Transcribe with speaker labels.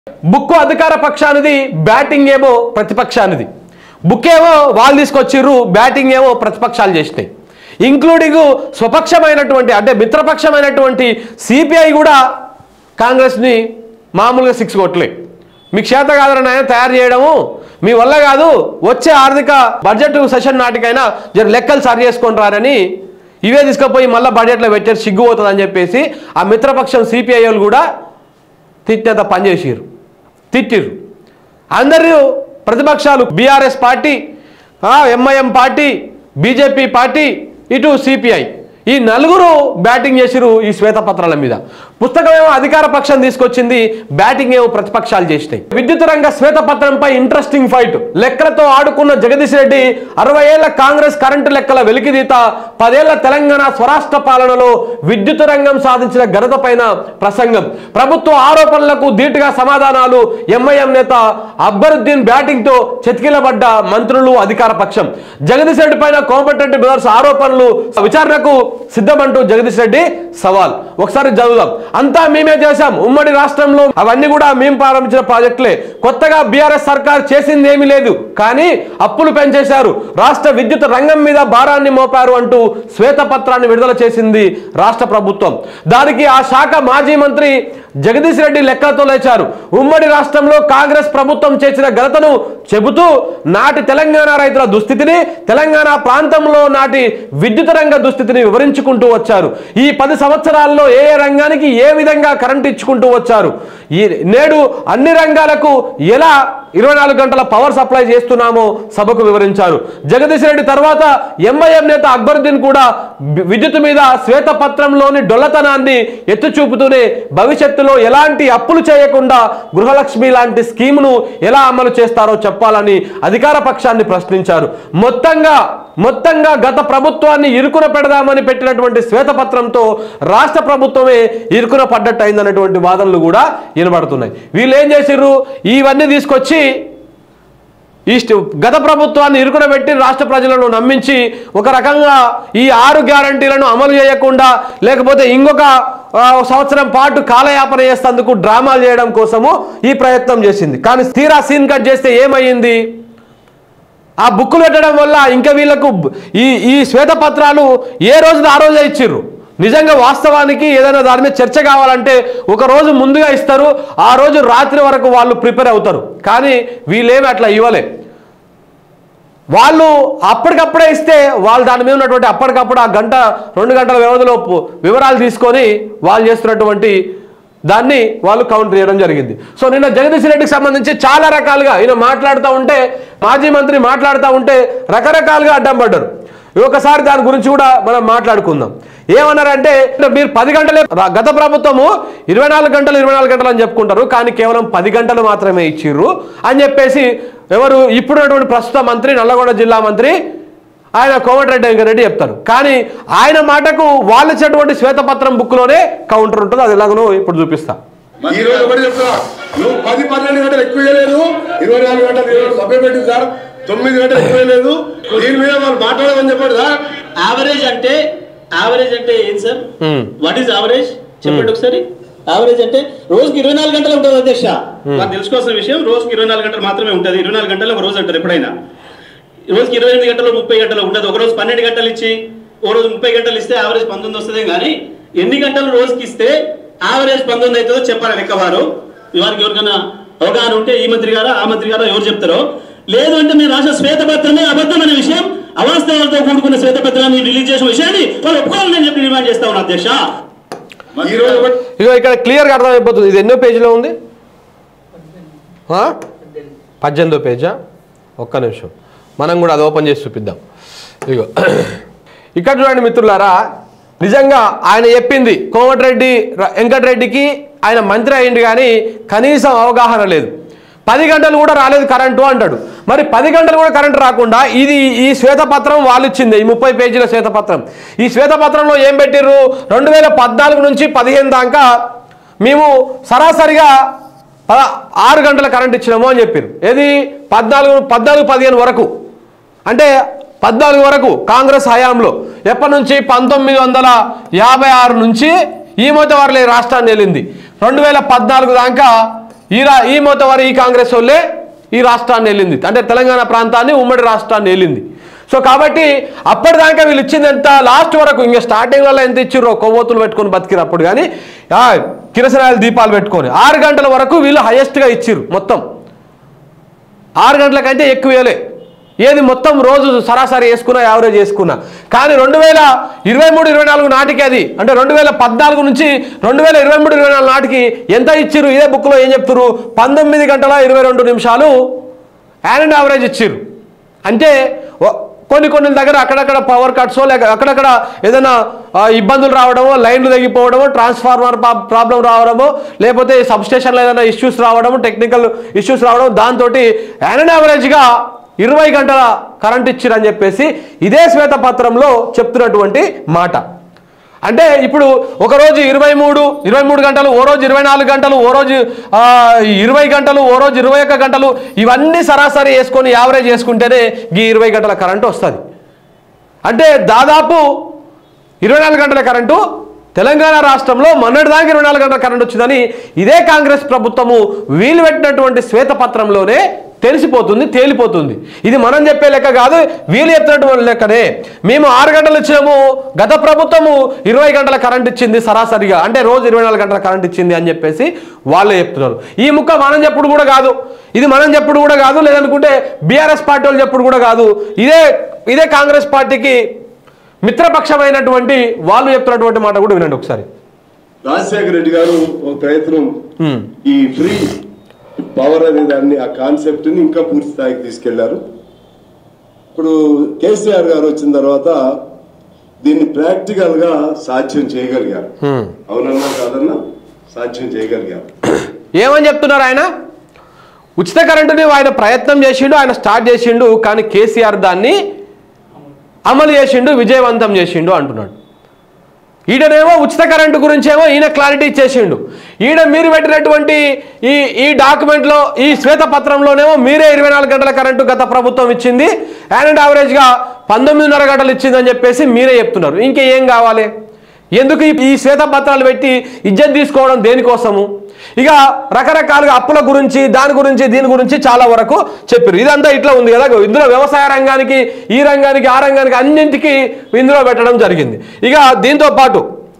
Speaker 1: Book అధికార పక్షానిది, batting ఏమో ప్రతిపక్షానిది. Book ఏమో వాళ్ళు తీసుకొచ్చిర్రు, బ్యాటింగ్ ఏమో ప్రతిపక్షాలు చేసినాయి. ఇంక్లూడింగ్ స్వపక్షమైనటువంటి అంటే మిత్రపక్షమైనటువంటి సిపిఐ కూడా కాంగ్రెస్ని మామూలుగా 6 కొట్టలే. మీకు చేత కాదని ఆయన తయారు చేయడము మీ వల్ల కాదు, వచ్చే ఆర్థిక బడ్జెట్ సెషన్ నాటికైనా జర లెక్కలు సరి చేసుకొని రారని ఇవే తీసుకుపోయి మళ్ళీ బడ్జెట్లో పెట్టారు, సిగ్గు పోతుందని చెప్పేసి ఆ మిత్రపక్షం సిపిఐ వాళ్ళు కూడా తిట్టేంత పనిచేసిర్రు, తిట్టిర్రు. అందరూ ప్రతిపక్షాలు BRS party, MIM party, BJP party, ఇటు సిపిఐ, ఈ నలుగురు బ్యాటింగ్ చేసిరు ఈ శ్వేతపత్రాల మీద. పుస్తకం ఏమో అధికార పక్షం తీసుకొచ్చింది, బ్యాటింగ్ ఏమో ప్రతిపక్షాలు చేసినాయి. విద్యుత్ రంగ శ్వేతపత్రంపై ఇంట్రెస్టింగ్ ఫైట్. లెక్కలతో ఆడుకున్న జగదీష్ రెడ్డి 60 ఏళ్ల కాంగ్రెస్ కరెంటు లెక్కల వెలికితీత, 10 ఏళ్ల తెలంగాణ స్వరాష్ట్ర పాలనలో విద్యుత్ రంగం సాధించిన ఘనత పైన ప్రసంగం. ప్రభుత్వ ఆరోపణలకు ధీటుగా సమాధానాలు. ఎంఐఎం నేత అక్బరుద్దీన్ బ్యాటింగ్ తో చతికిలబడ్డ మంత్రులు, అధికార పక్షం. జగదీష్ రెడ్డి పైన కోమటిరెడ్డి బ్రదర్స్ ఆరోపణలు, విచారణకు సిద్ధమంటూ జగదీష్ రెడ్డి సవాల్. ఒకసారి చదువుదాం. అంతా మేమే చేశాం, ఉమ్మడి రాష్ట్రంలో అవన్నీ కూడా మేము ప్రారంభించిన ప్రాజెక్టులే, కొత్తగా బీఆర్ఎస్ సర్కార్ చేసింది ఏమీ లేదు, కానీ అప్పులు పెంచేశారు, రాష్ట్ర విద్యుత్ రంగం మీద భారాన్ని మోపారు అంటూ శ్వేతపత్రాన్ని విడుదల చేసింది రాష్ట్ర ప్రభుత్వం. దానికి ఆ శాఖ మాజీ మంత్రి జగదీష్ రెడ్డి లెక్కలతో లేచారు. ఉమ్మడి రాష్ట్రంలో కాంగ్రెస్ ప్రభుత్వం చేసిన ఘనతను చెబుతూ నాటి తెలంగాణ రైతుల దుస్థితిని, తెలంగాణ ప్రాంతంలో నాటి విద్యుత్ రంగ దుస్థితిని వివరించుకుంటూ వచ్చారు. ఈ 10 సంవత్సరాల్లో ఏ రంగానికి ఏ విధంగా కరెంట్ ఇచ్చుకుంటూ వచ్చారు, ఈ నేడు అన్ని రంగాలకు ఎలా 24 గంటల పవర్ సప్లై చేస్తున్నామో సభకు వివరించారు. జగదీష్ రెడ్డి తర్వాత ఎంఐఎం నేత అక్బరుద్దీన్ కూడా విద్యుత్ మీద శ్వేతపత్రంలోని డొల్లతనాన్ని ఎత్తి చూపుతూనే భవిష్యత్తులో ఎలాంటి అప్పులు చేయకుండా గృహలక్ష్మి లాంటి స్కీమును ఎలా అమలు చేస్తారో చెప్పాలని అధికార పక్షాన్ని ప్రశ్నించారు. మొత్తంగా గత ప్రభుత్వాన్ని ఇరుకున పెడదామని పెట్టినటువంటి శ్వేతపత్రంతో రాష్ట్ర ప్రభుత్వమే ఇరుకున పడ్డట్టు అయిందన్నటువంటి వాదనలు కూడా వినబడుతున్నాయి. వీళ్ళు ఏం చేసిర్రు, ఇవన్నీ తీసుకొచ్చి గత ప్రభుత్వాన్ని ఇరుకున పెట్టి రాష్ట్ర ప్రజలను నమ్మించి ఒక రకంగా ఈ 6 గ్యారంటీలను అమలు చేయకుండా, లేకపోతే ఇంకొక సంవత్సరం పాటు కాలయాపన చేసేందుకు డ్రామాలు చేయడం కోసము ఈ ప్రయత్నం చేసింది. కానీ తీరా సీన్ కట్ చేస్తే ఏమయ్యింది, ఆ బుక్కులు పెట్టడం వల్ల ఇంకా వీళ్ళకు ఈ శ్వేతపత్రాలు ఏ రోజున ఆ రోజే ఇచ్చిర్రు. నిజంగా వాస్తవానికి ఏదైనా దాని మీద చర్చ కావాలంటే ఒక రోజు ముందుగా ఇస్తారు, ఆ రోజు రాత్రి వరకు వాళ్ళు ప్రిపేర్ అవుతారు. కానీ వీళ్ళేమి అట్లా ఇవ్వలే. వాళ్ళు అప్పటికప్పుడే ఇస్తే వాళ్ళు దాని మీద ఉన్నటువంటి అప్పటికప్పుడు ఆ 1-2 గంటల వ్యవధిలో వివరాలు తీసుకొని వాళ్ళు చేస్తున్నటువంటి దాన్ని వాళ్ళు కౌంటర్ చేయడం జరిగింది. సో నిన్న జగదీష్ రెడ్డికి సంబంధించి చాలా రకాలుగా ఈయన మాట్లాడుతూ ఉంటే, మాజీ మంత్రి మాట్లాడుతూ ఉంటే రకరకాలుగా అడ్డం పడ్డారు. ఒకసారి దాని గురించి కూడా మనం మాట్లాడుకుందాం. ఏమన్నారంటే, మీరు 10 గంటలే, గత ప్రభుత్వము 24 గంటలు అని చెప్పుకుంటారు, కానీ కేవలం 10 గంటలు మాత్రమే ఇచ్చిర్రు అని చెప్పేసి ఎవరు ఇప్పుడున్నటువంటి ప్రస్తుత మంత్రి, నల్లగొండ జిల్లా మంత్రి ఆయన కోమటిరెడ్డి చెప్తారు. కానీ ఆయన మాటకు వాళ్ళు ఇచ్చినటువంటి శ్వేతపత్రం బుక్లోనే కౌంటర్ ఉంటుంది. అది ఎలాగనో ఇప్పుడు చూపిస్తా.
Speaker 2: ఈ రోజు ఒకటి చెప్తున్నా, నువ్వు 10-12 గంటలు ఎక్కువ చేయలేదు, 24 గంటలు సభ్య పెట్టింది సార్, 9 గంటలు ఎక్కువ లేదు. దీని మీద వాళ్ళు మాట్లాడమని చెప్పాడు సార్.
Speaker 3: యావరేజ్ అంటే ఏంటి సార్? వాట్ ఈస్ యావరేజ్ చెప్పండి ఒకసారి. యావరేజ్ అంటే రోజుకి 24 గంటలు ఉంటుంది అధ్యక్ష. నాకు తెలుసుకోవాల్సిన విషయం, రోజుకి 24 గంటలు మాత్రమే ఉంటుంది. 24 గంటలు ఒక రోజు అంటారు ఎప్పుడైనా. రోజుకి 28 గంటలు 30 గంటలు ఉండదు. ఒక రోజు 12 గంటలు ఇచ్చి ఓ రోజు 30 గంటలు ఇస్తే యావరేజ్ 19 వస్తుంది. కానీ ఎన్ని గంటలు రోజుకి ఇస్తే యావరేజ్ 19 అవుతుందో చెప్పాలి లెక్కవారు. వారికి ఎవరికైనా అవగాహన ఉంటే ఈ మంత్రి గారా ఆ మంత్రి గారా ఎవరు చెప్తారో. లేదు అంటే మీరు రాసిన శ్వేతపత్రమే అబద్ధం అనే విషయం, అవాస్తవాలతో కూడుకున్న శ్వేతపత్రాన్ని రిలీజ్ చేసిన విషయాన్ని వాళ్ళు ఒప్పుకోవాలని చెప్పి డిమాండ్ చేస్తా ఉన్నా అధ్యక్ష.
Speaker 1: ఇగో ఇక్కడ క్లియర్గా అర్థమైపోతుంది. ఇది ఎన్నో పేజీలో ఉంది? 18వ పేజా? ఒక్క నిమిషం, మనం కూడా అది ఓపెన్ చేసి చూపిద్దాం. ఇగో ఇక్కడ చూడండి మిత్రులారా, నిజంగా ఆయన చెప్పింది కోమటిరెడ్డి వెంకటరెడ్డికి ఆయన మంత్రి అయ్యింది, కానీ కనీసం అవగాహన లేదు. 10 గంటలు కూడా రాలేదు కరెంటు అంటాడు. మరి 10 గంటలు కూడా కరెంటు రాకుండా ఈ శ్వేతపత్రం వాళ్ళు ఇచ్చింది, ఈ 30 పేజీల శ్వేతపత్రం. ఈ శ్వేతపత్రంలో ఏం పెట్టిర్రు, 2014 నుంచి 15 దాకా మేము సరాసరిగా 6 గంటల కరెంట్ ఇచ్చినాము అని చెప్పారు. ఏది 14-15 వరకు, అంటే 14 వరకు కాంగ్రెస్ హయాంలో. ఎప్పటి నుంచి? 1956 నుంచి ఈ మధ్య వారులే రాష్ట్రాన్ని వెళ్ళింది. 2014 దాకా ఈ మొత్తవారు ఈ కాంగ్రెస్ వాళ్ళే ఈ రాష్ట్రాన్ని వెళ్ళింది, అంటే తెలంగాణ ప్రాంతాన్ని ఉమ్మడి రాష్ట్రాన్ని వెళ్ళింది. సో కాబట్టి అప్పటిదాకా వీళ్ళు ఇచ్చింది ఎంత, లాస్ట్ వరకు ఇంకా స్టార్టింగ్లలో ఎంత ఇచ్చిర్రో కొవ్వొత్తులు పెట్టుకొని బతికినప్పుడు, కానీ కిరసనాయిల దీపాలు పెట్టుకొని 6 గంటల వరకు వీళ్ళు హైయెస్ట్గా ఇచ్చిర్రు. మొత్తం 6 గంటల కంటే ఎక్కువ వేయలే, ఏది మొత్తం రోజు సరాసరి వేసుకున్నా యావరేజ్ వేసుకున్నా. కానీ 2023-24 నాటికి అది, అంటే 2014 నుంచి 2023-24 నాటికి ఎంత ఇచ్చిర్రు, ఇదే బుక్లో ఏం చెప్తున్నారు, 19 గంటల 22 నిమిషాలు యాన్ యావరేజ్ ఇచ్చిర్రు. అంటే కొన్ని దగ్గర అక్కడక్కడ పవర్ కట్సో లేక అక్కడక్కడ ఏదైనా ఇబ్బందులు రావడమో, లైన్లు తగ్గిపోవడమో, ట్రాన్స్ఫార్మర్ ప్రాబ్లం రావడమో, లేకపోతే సబ్స్టేషన్లో ఏదైనా ఇష్యూస్ రావడము, టెక్నికల్ ఇష్యూస్ రావడం, దాంతో యాన్ యావరేజ్గా 20 గంటల కరెంట్ ఇచ్చిరని చెప్పేసి ఇదే శ్వేతపత్రంలో చెప్తున్నటువంటి మాట. అంటే ఇప్పుడు ఒకరోజు 23 గంటలు, ఓ రోజు 24 గంటలు, ఓ రోజు 20 గంటలు, ఓ రోజు 21 గంటలు, ఇవన్నీ సరాసరి వేసుకొని యావరేజ్ చేసుకుంటేనే ఈ 20 గంటల కరెంటు వస్తుంది. అంటే దాదాపు 24 గంటల కరెంటు తెలంగాణ రాష్ట్రంలో మొన్నటిదాకా 24 గంటల కరెంట్ వచ్చిందని ఇదే కాంగ్రెస్ ప్రభుత్వము వీలు పెట్టినటువంటి శ్వేతపత్రంలోనే తెలిసిపోతుంది, తేలిపోతుంది. ఇది మనం చెప్పే లెక్క కాదు, వీళ్ళు చెప్తున్నటువంటి లెక్కనే. మేము 6 గంటలు ఇచ్చాము, గత ప్రభుత్వము 20 గంటల కరెంట్ ఇచ్చింది సరాసరిగా, అంటే రోజు 24 గంటల కరెంట్ ఇచ్చింది అని చెప్పేసి వాళ్ళే చెప్తున్నారు. ఈ ముక్క మనం చెప్పుడు కూడా కాదు, ఇది మనం చెప్పుడు కూడా కాదు, లేదనుకుంటే బీఆర్ఎస్ పార్టీ వాళ్ళు చెప్పుడు కూడా కాదు. ఇదే కాంగ్రెస్ పార్టీకి మిత్రపక్షమైనటువంటి వాళ్ళు చెప్తున్నటువంటి మాట కూడా వినండి ఒకసారి.
Speaker 2: రాజశేఖర రెడ్డి గారు ఒక ప్రయత్నం ఈ ఫ్రీ పవర్ అనే దాన్ని, ఆ కాన్సెప్ట్ ని ఇంకా పూర్తి స్థాయికి తీసుకెళ్లారు. ఇప్పుడు కేసీఆర్ గారు వచ్చిన తర్వాత దీన్ని ప్రాక్టికల్ గా సాధ్యం చేయగలిగారు. అవునన్నా కాదన్నా సాధ్యం చేయగలిగారు.
Speaker 1: ఏమని చెప్తున్నారు ఆయన? ఉచిత కరెంటుని ఆయన ప్రయత్నం చేసిండు, ఆయన స్టార్ట్ చేసిండు, కానీ కేసీఆర్ దాన్ని అమలు చేసిండు, విజయవంతం చేసిండు అంటున్నాడు. ఈయనేమో ఉచిత కరెంటు గురించేమో ఈయన క్లారిటీ ఇచ్చేసిండు. మీరు పెట్టినటువంటి ఈ డాక్యుమెంట్లో, ఈ శ్వేతపత్రంలోనేమో మీరే 24 గంటల కరెంటు గత ప్రభుత్వం ఇచ్చింది, యాన్ యావరేజ్గా 19.5 గంటలు ఇచ్చిందని చెప్పేసి మీరే చెప్తున్నారు. ఇంకేం కావాలి? ఎందుకు ఈ శ్వేతపత్రాలు పెట్టి ఇజ్జత్ తీసుకోవడం దేనికోసము? ఇక రకరకాలుగా అప్పుల గురించి, దాని గురించి, దీని గురించి చాలా వరకు చెప్పారు. ఇదంతా ఇట్లా ఉంది కదా, ఇందులో వ్యవసాయ రంగానికి, ఈ రంగానికి, ఆ రంగానికి, అన్నింటికి ఇందులో పెట్టడం జరిగింది. ఇక దీంతో పాటు